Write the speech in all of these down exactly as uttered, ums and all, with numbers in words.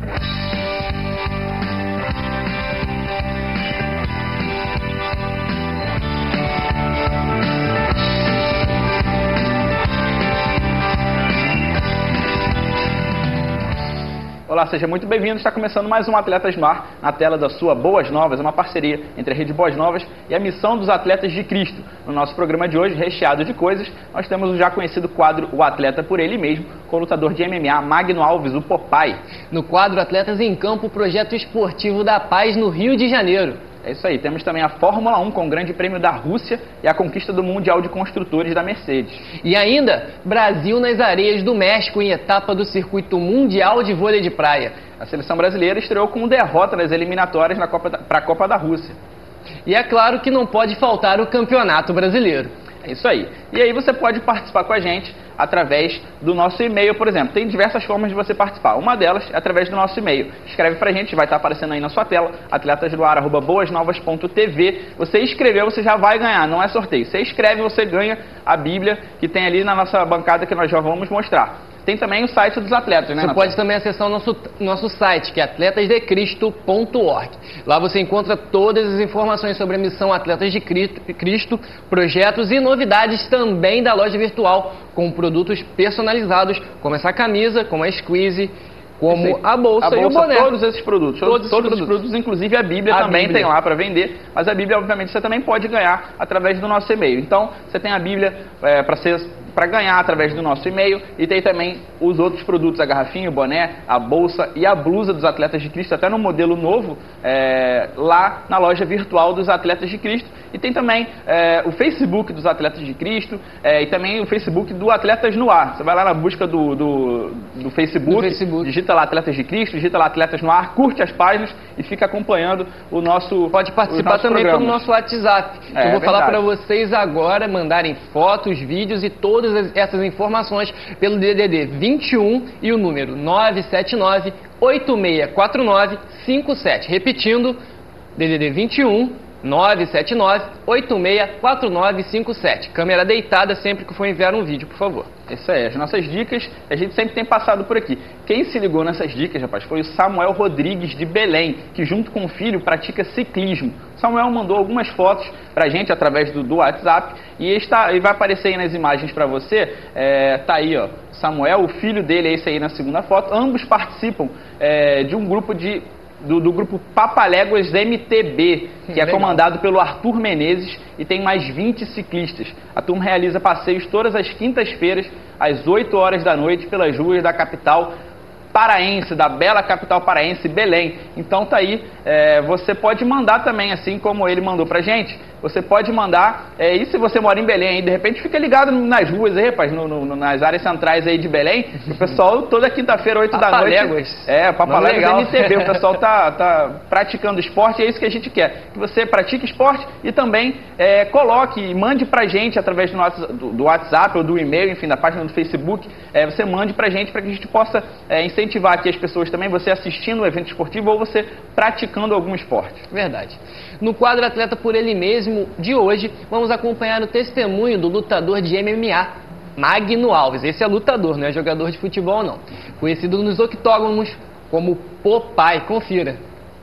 Olá, seja muito bem-vindo. Está começando mais um Atletas no Ar, na tela da sua Boas Novas, uma parceria entre a Rede Boas Novas e a Missão dos Atletas de Cristo. No nosso programa de hoje, recheado de coisas, nós temos o já conhecido quadro O Atleta por Ele Mesmo, com o lutador de M M A Magno Alves, o Popeye. No quadro Atletas em Campo, o projeto esportivo da Paz no Rio de Janeiro. É isso aí, temos também a Fórmula um com o Grande Prêmio da Rússia e a conquista do Mundial de Construtores da Mercedes. E ainda, Brasil nas areias do México em etapa do Circuito Mundial de Vôlei de Praia. A seleção brasileira estreou com derrota nas eliminatórias para a Copa da Rússia. E é claro que não pode faltar o Campeonato Brasileiro. É isso aí. E aí você pode participar com a gente através do nosso e-mail, por exemplo. Tem diversas formas de você participar. Uma delas é através do nosso e-mail. Escreve pra gente, vai estar aparecendo aí na sua tela, atletasdoar arroba boasnovas ponto tv. Você escreveu, você já vai ganhar, não é sorteio. Você escreve, você ganha a Bíblia que tem ali na nossa bancada que nós já vamos mostrar. Tem também o site dos atletas, né, Você Natália? pode também acessar o nosso, nosso site, que é atletas de cristo ponto org. Lá você encontra todas as informações sobre a missão Atletas de Cristo, projetos e novidades também da loja virtual, com produtos personalizados, como essa camisa, como a squeeze, como a bolsa, a bolsa e o boné. Todos esses produtos, todos, Todos, todos esses os produtos, inclusive a Bíblia a também Bíblia. tem lá para vender, mas a Bíblia, obviamente, você também pode ganhar através do nosso e-mail. Então, você tem a Bíblia é, para ser... para ganhar através do nosso e-mail, e tem também os outros produtos, a garrafinha, o boné, a bolsa e a blusa dos Atletas de Cristo, até no modelo novo, é, lá na loja virtual dos Atletas de Cristo. E tem também é, o Facebook dos Atletas de Cristo é, e também o Facebook do Atletas no Ar. Você vai lá na busca do, do, do, Facebook, do Facebook, digita lá Atletas de Cristo, digita lá Atletas no Ar, curte as páginas e fica acompanhando o nosso Pode participar também programas. pelo nosso WhatsApp. É, Eu vou é falar para verdade. vocês agora, mandarem fotos, vídeos e todas essas informações pelo D D D vinte e um e o número nove sete nove, oito seis quatro nove, cinco sete. Repetindo, D D D vinte e um, nove sete nove, oito seis quatro nove, cinco sete. Câmera deitada sempre que for enviar um vídeo, por favor. Isso aí, as nossas dicas, a gente sempre tem passado por aqui. Quem se ligou nessas dicas, rapaz, foi o Samuel Rodrigues de Belém, que junto com o filho pratica ciclismo. O Samuel mandou algumas fotos pra gente através do, do WhatsApp e está, ele vai aparecer aí nas imagens pra você. É, tá aí, ó, Samuel, o filho dele é esse aí na segunda foto. Ambos participam é, de um grupo de... Do, do grupo Papaléguas M T B, que é Legal. comandado pelo Arthur Menezes e tem mais vinte ciclistas. A turma realiza passeios todas as quintas-feiras, às oito horas da noite, pelas ruas da capital paraense, da bela capital paraense, Belém. Então tá aí, é, você pode mandar também, assim como ele mandou pra gente, você pode mandar, é, e se você mora em Belém aí, de repente fica ligado nas ruas aí, rapaz, no, no, nas áreas centrais aí de Belém, o pessoal toda quinta-feira, oito da noite, é, Papaléguas M T B, o pessoal tá, tá praticando esporte, e é isso que a gente quer, que você pratique esporte e também é, coloque e mande pra gente através do, nosso, do, do WhatsApp ou do e-mail, enfim, da página do Facebook, é, você mande pra gente para que a gente possa é, incentivar aqui as pessoas também, você assistindo um evento esportivo ou você praticando algum esporte. Verdade. No quadro Atleta por Ele Mesmo de hoje, vamos acompanhar o testemunho do lutador de M M A, Magno Alves. Esse é lutador, não é jogador de futebol não. Conhecido nos octógonos como Popeye. Confira.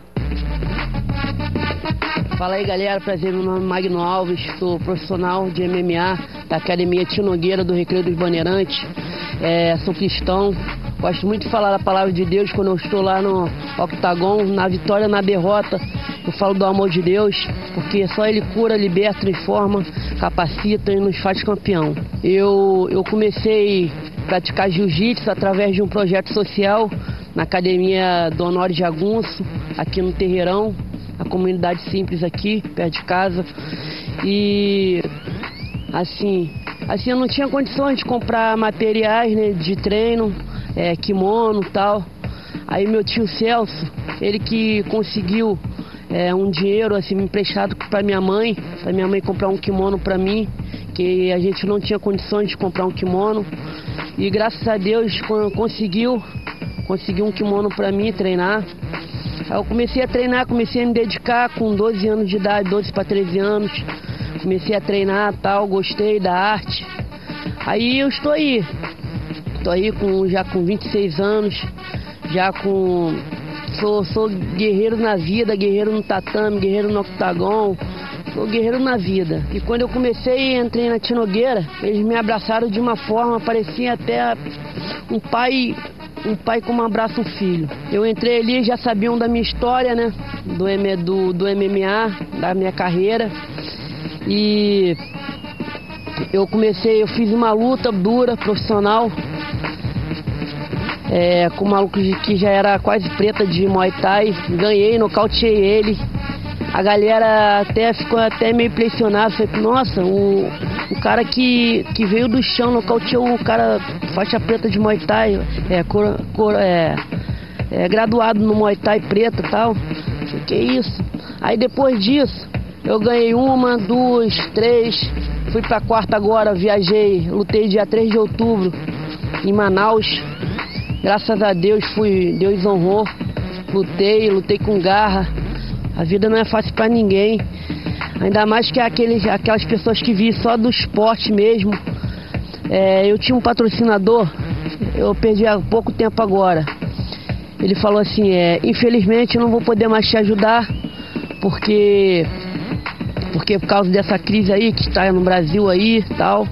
Fala aí, galera, prazer, meu nome é Magno Alves, sou profissional de M M A da Academia Tio Nogueira do Recreio dos Bandeirantes, é, sou cristão, gosto muito de falar da palavra de Deus quando eu estou lá no octagon, na vitória, na derrota, eu falo do amor de Deus, porque só Ele cura, liberta, transforma, capacita e nos faz campeão. Eu, eu comecei a praticar jiu-jitsu através de um projeto social na Academia do Honório Jagunço, aqui no Terreirão, a comunidade simples aqui, perto de casa. E assim, assim eu não tinha condições de comprar materiais, né, de treino, é, kimono e tal. Aí meu tio Celso, ele que conseguiu é, um dinheiro assim emprestado para minha mãe, para minha mãe comprar um kimono para mim, que a gente não tinha condições de comprar um kimono. E graças a Deus conseguiu, conseguiu um kimono para mim treinar. Aí eu comecei a treinar, comecei a me dedicar com doze anos de idade, doze para treze anos. Comecei a treinar, tal, gostei da arte. Aí eu estou aí. Estou aí com, já com vinte e seis anos, já com sou, sou guerreiro na vida, guerreiro no tatame, guerreiro no octagon. Sou guerreiro na vida. E quando eu comecei, entrei na Tinogueira, eles me abraçaram de uma forma, parecia até um pai, um pai como abraça um filho. Eu entrei ali, já sabiam da minha história, né? Do, do, do M M A, da minha carreira. E eu comecei, eu fiz uma luta dura, profissional, é, com um maluco que já era quase preta de Muay Thai. Ganhei, nocauteei ele. A galera até ficou até meio impressionada, falei, nossa, o, o cara que, que veio do chão, nocauteou o cara faixa preta de Muay Thai, é, cor, cor, é, é graduado no Muay Thai preto e tal. Falei, que isso? Aí depois disso, eu ganhei uma, duas, três, fui pra quarta agora, viajei, lutei dia três de outubro em Manaus. Graças a Deus, fui, Deus honrou, lutei, lutei com garra. A vida não é fácil pra ninguém, ainda mais que aqueles, aquelas pessoas que vivem só do esporte mesmo. É, eu tinha um patrocinador, eu perdi há pouco tempo agora. Ele falou assim, é, infelizmente eu não vou poder mais te ajudar, porque, porque por causa dessa crise aí que está no Brasil aí e tal.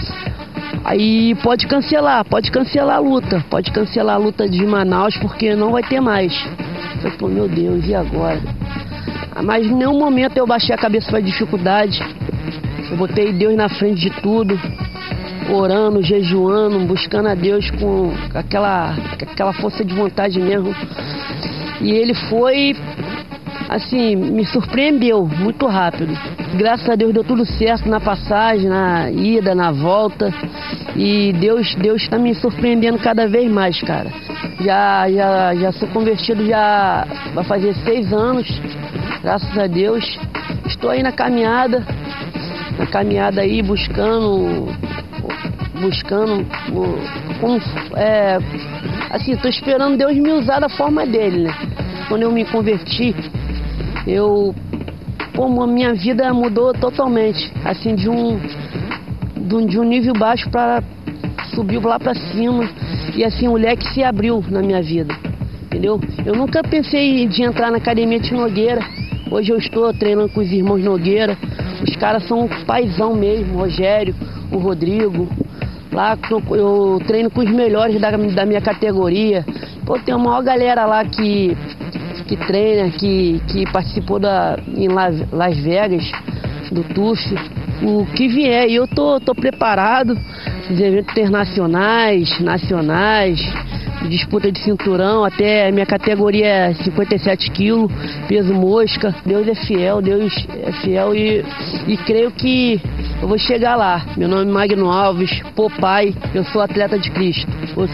Aí pode cancelar, pode cancelar a luta, pode cancelar a luta de Manaus, porque não vai ter mais. Eu falei, pô, meu Deus, e agora? Mas em nenhum momento eu baixei a cabeça para dificuldade. Eu botei Deus na frente de tudo, orando, jejuando, buscando a Deus com aquela, aquela força de vontade mesmo. E ele foi, assim, me surpreendeu muito rápido. Graças a Deus deu tudo certo na passagem, na ida, na volta. E Deus Deus está me surpreendendo cada vez mais, cara. Já, já, já sou convertido, já vai fazer seis anos. Graças a Deus, estou aí na caminhada, na caminhada aí, buscando, buscando, como, é, assim, estou esperando Deus me usar da forma dele, né? Quando eu me converti, eu, pô, a minha vida mudou totalmente, assim, de um, de um, de um nível baixo para subir lá para cima, e assim, o leque se abriu na minha vida, entendeu? Eu nunca pensei de entrar na academia de Nogueira. Hoje eu estou treinando com os irmãos Nogueira. Os caras são paizão mesmo, o Rogério, o Rodrigo. Lá eu treino com os melhores da, da minha categoria. Pô, tem uma maior galera lá que, que treina, que, que participou da, em Las Vegas, do T U F. O que vier, e eu tô, tô preparado. Os eventos internacionais, nacionais, disputa de cinturão, até minha categoria é cinquenta e sete quilos, peso mosca. Deus é fiel, Deus é fiel e, e creio que eu vou chegar lá. Meu nome é Magno Alves, Popeye, eu sou atleta de Cristo.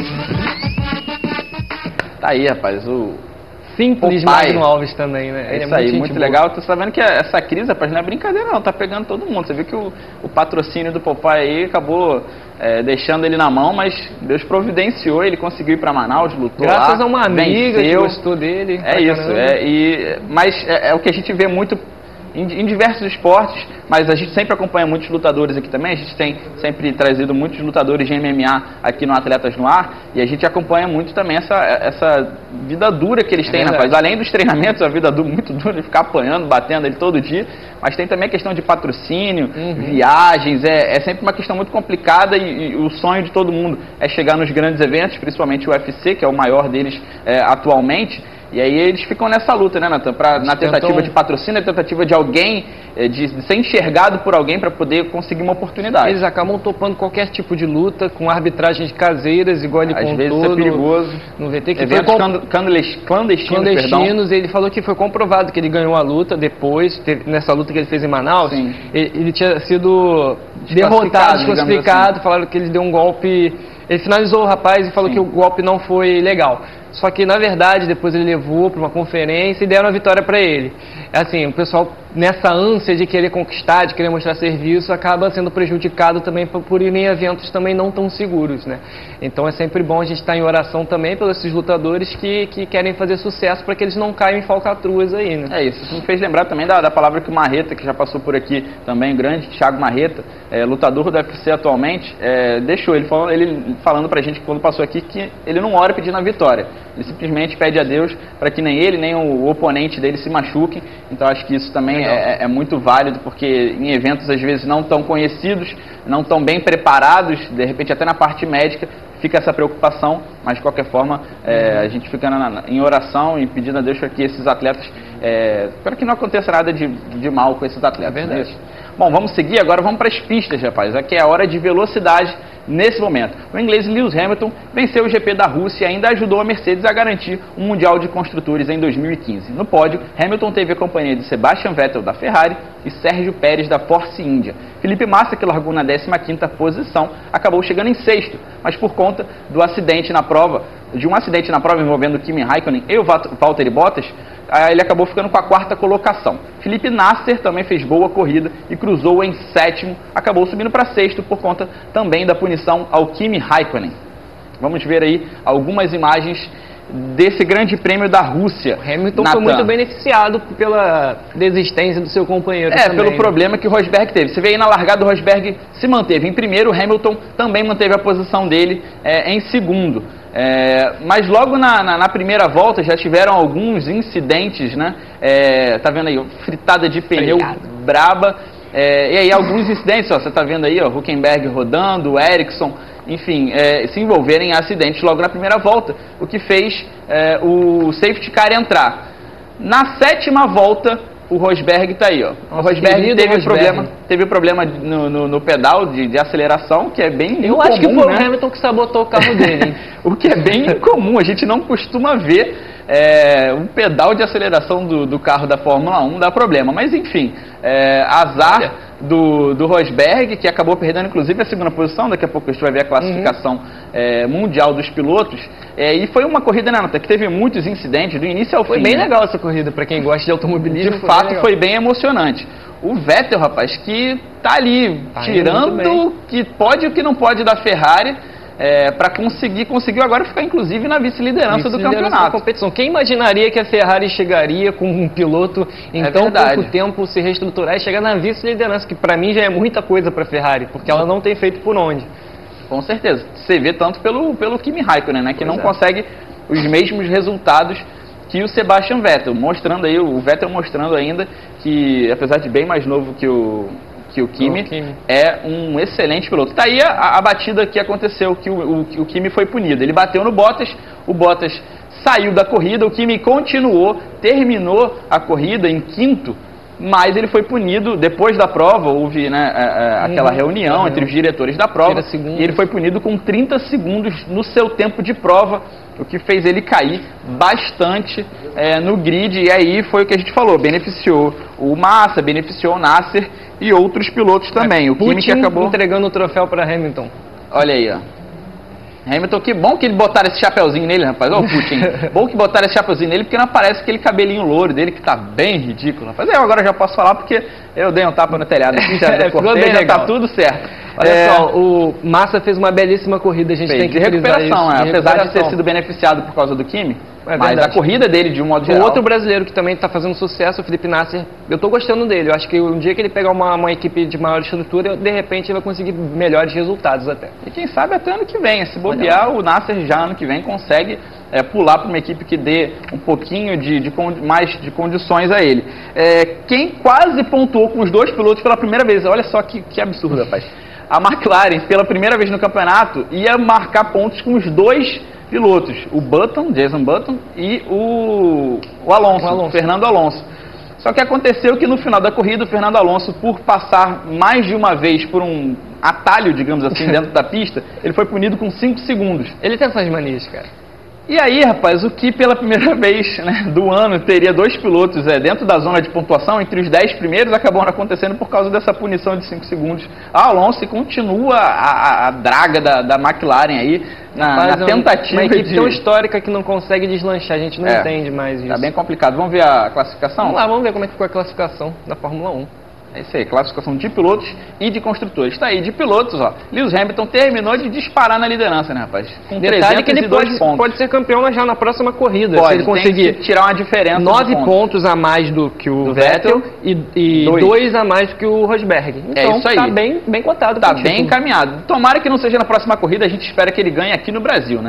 Tá aí, rapaz, o simples Magno Alves também, né? É isso aí, muito, muito legal. Tô sabendo que essa crise, rapaz, não é brincadeira não, tá pegando todo mundo. Você viu que o, o patrocínio do Popeye aí acabou é, deixando ele na mão, mas Deus providenciou, ele conseguiu ir pra Manaus, lutou graças lá. Graças a uma amiga venceu. que gostou dele. É isso, é, e, mas é, é o que a gente vê muito em, em diversos esportes, mas a gente sempre acompanha muitos lutadores aqui também, a gente tem sempre trazido muitos lutadores de M M A aqui no Atletas no Ar, e a gente acompanha muito também essa, essa vida dura que eles têm, é rapaz. Além dos treinamentos, a vida dura, muito dura, de ficar apanhando, batendo ele todo dia, mas tem também a questão de patrocínio, uhum. viagens, é, é sempre uma questão muito complicada, e, e o sonho de todo mundo é chegar nos grandes eventos, principalmente o U F C, que é o maior deles é, atualmente. E aí eles ficam nessa luta, né, Nathan? Pra, na tentativa tentam... de patrocínio, na tentativa de alguém, de, de ser enxergado por alguém para poder conseguir uma oportunidade. Eles acabam topando qualquer tipo de luta, com arbitragens caseiras, igual ele Às contou. Às vezes é perigoso. No, no V T, que eventos foi comp... clandestinos, clandestinos. Ele falou que foi comprovado que ele ganhou a luta depois, teve, nessa luta que ele fez em Manaus, ele, ele tinha sido derrotado, desclassificado, assim. Falaram que ele deu um golpe... Ele finalizou o rapaz e falou Sim. que o golpe não foi legal. Só que, na verdade, depois ele levou para uma conferência e deram a vitória para ele. Assim, o pessoal, nessa ânsia de querer conquistar, de querer mostrar serviço, acaba sendo prejudicado também por, por ir em eventos também não tão seguros, né? Então é sempre bom a gente estar em oração também pelos esses lutadores que, que querem fazer sucesso para que eles não caiam em falcatruas aí, né? É isso. Isso me fez lembrar também da, da palavra que o Marreta, que já passou por aqui também, o grande Thiago Marreta, é, lutador do U F C atualmente, é, deixou ele falando, ele falando pra gente que quando passou aqui que ele não ora pedindo a vitória. Ele simplesmente pede a Deus para que nem ele, nem o oponente dele se machuquem. Então acho que isso também é, é muito válido, porque em eventos às vezes não tão conhecidos, não tão bem preparados, de repente até na parte médica, fica essa preocupação, mas de qualquer forma é, a gente fica na, em oração e pedindo a Deus para que esses atletas, é, para que não aconteça nada de, de mal com esses atletas. É verdade. Bom, vamos seguir agora, vamos para as pistas, rapaz. Aqui é a hora de velocidade nesse momento. O inglês Lewis Hamilton venceu o G P da Rússia e ainda ajudou a Mercedes a garantir o Mundial de Construtores em dois mil e quinze. No pódio, Hamilton teve a companhia de Sebastian Vettel da Ferrari e Sérgio Pérez da Force India. Felipe Massa, que largou na décima quinta posição, acabou chegando em sexto, mas por conta do acidente na prova, de um acidente na prova envolvendo Kimi Raikkonen e o Valtteri Bottas, ele acabou ficando com a quarta colocação. Felipe Nasser também fez boa corrida e cruzou em sétimo, acabou subindo para sexto por conta também da punição ao Kimi Raikkonen. Vamos ver aí algumas imagens desse grande prêmio da Rússia. O Hamilton Nathan. foi muito beneficiado pela desistência do seu companheiro. É, também, pelo né? problema que o Rosberg teve. Você vê aí na largada, o Rosberg se manteve em primeiro, o Hamilton também manteve a posição dele é, em segundo. É, mas logo na, na, na primeira volta já tiveram alguns incidentes, né? É, tá vendo aí, fritada de pneu Freado. braba. É, e aí alguns incidentes, ó, você tá vendo aí, ó, Hülkenberg rodando, o Ericsson, enfim, é, se envolverem em acidentes logo na primeira volta, o que fez é, o safety car entrar. Na sétima volta, o Rosberg está aí, ó. O Rosberg teve Rosberg. problema, teve problema no, no, no pedal de, de aceleração, que é bem Eu incomum, acho que foi né? o Hamilton que sabotou o carro dele. O que é bem incomum, a gente não costuma ver é, um pedal de aceleração do, do carro da Fórmula um dar problema. Mas enfim, é, azar do, do Rosberg, que acabou perdendo inclusive a segunda posição. Daqui a pouco a gente vai ver a classificação uhum. é, mundial dos pilotos. É, e foi uma corrida, né, Nata, que teve muitos incidentes do início ao foi fim. Foi bem né? legal essa corrida, para quem gosta de automobilismo. De fato, foi bem emocionante. O Vettel, rapaz, que tá ali tá tirando o que pode e o que não pode da Ferrari, é, para conseguir, conseguiu agora ficar inclusive na vice-liderança vice do campeonato. Da competição. Quem imaginaria que a Ferrari chegaria com um piloto em é tão verdade. pouco tempo se reestruturar e chegar na vice-liderança, que para mim já é muita coisa para a Ferrari, porque ela não tem feito por onde. Com certeza. Você vê tanto pelo, pelo Kimi Raikkonen, né, que pois não é. consegue os mesmos resultados que o Sebastian Vettel, mostrando aí, o Vettel mostrando ainda que, apesar de bem mais novo que o, que o Kimi, oh, Kimi. é um excelente piloto. Tá aí a, a batida que aconteceu, que o, o, o Kimi foi punido. Ele bateu no Bottas, o Bottas saiu da corrida, o Kimi continuou, terminou a corrida em quinto, mas ele foi punido depois da prova. Houve, né, a, a, aquela uhum. reunião uhum. entre os diretores da prova, e ele foi punido com trinta segundos no seu tempo de prova, o que fez ele cair bastante é, no grid. E aí foi o que a gente falou, beneficiou o Massa, beneficiou o Nasser e outros pilotos também. É, o Kimi que acabou entregando o troféu para Hamilton. Olha aí, ó. Hamilton, que bom que ele botaram esse chapeuzinho nele, rapaz. Olha o Putin. Bom que botaram esse chapeuzinho nele, porque não aparece aquele cabelinho louro dele, que tá bem ridículo, rapaz. Eu agora já posso falar, porque eu dei um tapa no telhado aqui, já, é, cortei, já tá tudo certo. Olha é... só, o Massa fez uma belíssima corrida, a gente fez, tem que de recuperação, isso, é, de apesar recuperação. de ter sido beneficiado por causa do Kimi, é mas a corrida dele, de um modo geral... O outro brasileiro que também está fazendo sucesso, o Felipe Nasser, eu estou gostando dele. Eu acho que um dia que ele pegar uma, uma equipe de maior estrutura, de repente ele vai conseguir melhores resultados até. E quem sabe até ano que vem, se bobear, o Nasser já ano que vem consegue é, pular para uma equipe que dê um pouquinho de, de, de mais de condições a ele. É, quem quase pontuou com os dois pilotos pela primeira vez, olha só que, que absurdo, rapaz. A McLaren, pela primeira vez no campeonato, ia marcar pontos com os dois pilotos, o Button, Jason Button, e o, o Alonso, o Alonso, Fernando Alonso. Só que aconteceu que no final da corrida, o Fernando Alonso, por passar mais de uma vez por um atalho, digamos assim, dentro da pista, ele foi punido com cinco segundos. Ele tem essas manias, cara. E aí, rapaz, o que pela primeira vez, né, do ano teria dois pilotos é, dentro da zona de pontuação, entre os dez primeiros, acabou acontecendo por causa dessa punição de cinco segundos. A Alonso e continua a, a, a draga da, da McLaren aí, na, rapaz, na tentativa uma equipe de... tão histórica que não consegue deslanchar, a gente não é, entende mais isso. Tá bem complicado. Vamos ver a classificação? Vamos lá, vamos ver como é que ficou a classificação da Fórmula um. É isso aí, classificação de pilotos e de construtores. Está aí, de pilotos, ó. Lewis Hamilton terminou de disparar na liderança, né, rapaz? Com detalhe que ele pode, pode ser campeão já na próxima corrida. Pode, se ele conseguir tem que tirar uma diferença. Nove pontos. pontos a mais do que o do Vettel, Vettel e, e dois. dois a mais do que o Rosberg. Então, é isso aí. Tá bem, bem cotado. Tá bem encaminhado. Tomara que não seja na próxima corrida, a gente espera que ele ganhe aqui no Brasil, né?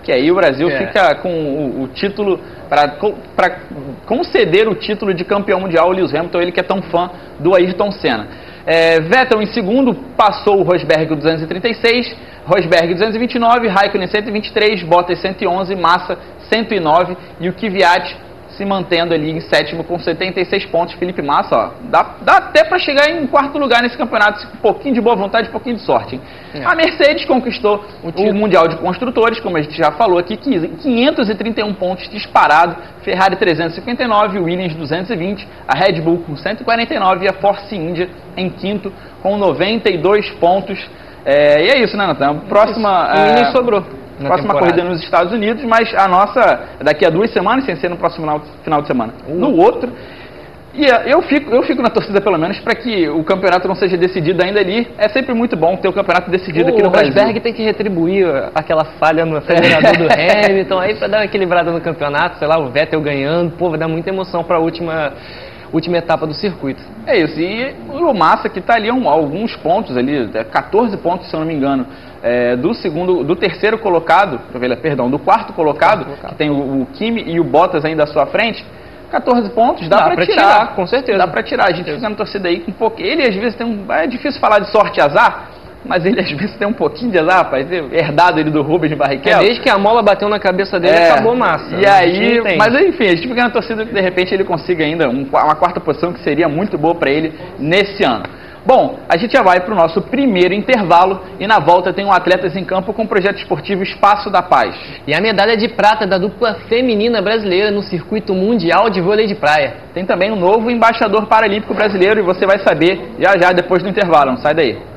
que aí o Brasil É. fica com o, o título, para conceder o título de campeão mundial ao Lewis Hamilton, ele que é tão fã do Ayrton Senna. É, Vettel em segundo, passou o Rosberg duzentos e trinta e seis, Rosberg duzentos e vinte e nove, Raikkonen cento e vinte e três, Bottas cento e onze, Massa cento e nove e o Kvyat se mantendo ali em sétimo com setenta e seis pontos. Felipe Massa, ó, dá, dá até para chegar em quarto lugar nesse campeonato, um pouquinho de boa vontade, um pouquinho de sorte, hein? É. A Mercedes conquistou o, o Mundial de Construtores, como a gente já falou aqui, quinhentos e trinta e um pontos disparado, Ferrari trezentos e cinquenta e nove, Williams duzentos e vinte, a Red Bull com cento e quarenta e nove e a Force India em quinto com noventa e dois pontos. É, e é isso, né, Natan? Próxima, O Williams é, sobrou. na próxima temporada. corrida nos Estados Unidos, mas a nossa é daqui a duas semanas, sem ser no próximo final, final de semana. Uh. No outro. E é, eu fico, eu fico na torcida, pelo menos, para que o campeonato não seja decidido ainda ali. É sempre muito bom ter o campeonato decidido O aqui no Brasil. Rosberg tem que retribuir aquela falha no acelerador do Hamilton, aí para dar uma equilibrada no campeonato, sei lá, o Vettel ganhando, pô, vai dar muita emoção para a última, última etapa do circuito. É isso, e o Massa que está ali a alguns pontos ali, quatorze pontos, se eu não me engano, é, do segundo, do terceiro colocado, perdão, do quarto colocado, quarto colocado. Que tem o, o Kimi e o Bottas ainda à sua frente. quatorze pontos, dá, dá para tirar, tirar, com certeza. Dá para tirar. A gente fica na torcida aí com um pouco. Ele às vezes tem um. É difícil falar de sorte e azar, mas ele às vezes tem um pouquinho de azar, rapaz. Herdado ele do Rubens Barrichello. É, desde que a mola bateu na cabeça dele, é, acabou Massa. E aí, mas enfim, a gente fica na torcida que de repente ele consiga ainda um, uma quarta posição que seria muito boa para ele nesse ano. Bom, a gente já vai para o nosso primeiro intervalo e na volta tem um Atletas em Campo com o projeto esportivo Espaço da Paz. E a medalha de prata da dupla feminina brasileira no circuito mundial de vôlei de praia. Tem também um novo embaixador paralímpico brasileiro e você vai saber já já depois do intervalo, não sai daí.